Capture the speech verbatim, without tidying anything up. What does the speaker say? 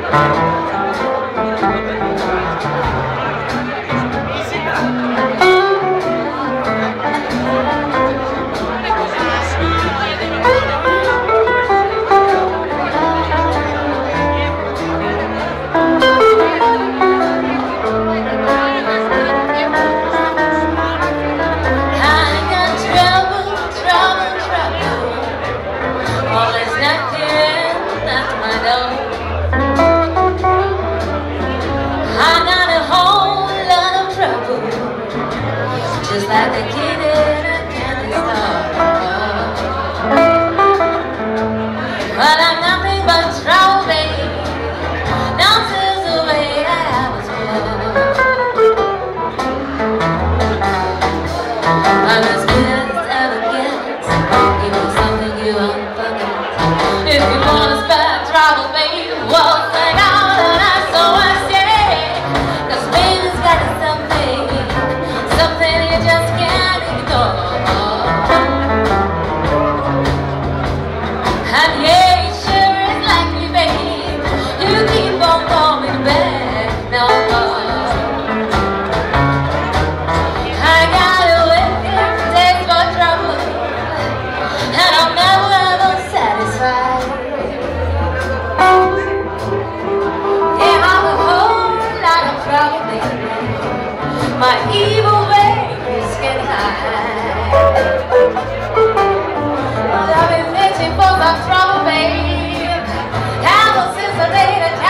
Just like a kid in a candy store. But I'm nothing but trouble, baby. Nonsense the way I was born. I'm as good as ever gets. Give me something you won't forget. If you want to spare trouble, baby, well, sing out and that's so I say. 'Cause baby's got something, something you just can't ignore. And yeah, it sure is like me, babe. You keep on coming back no more. I got a wicked taste for trouble, and I'm never ever satisfied. Yeah, I'm a whole lot of trouble, baby. My evil ways get high. But I've been itching for some trouble, babe, ever since the day that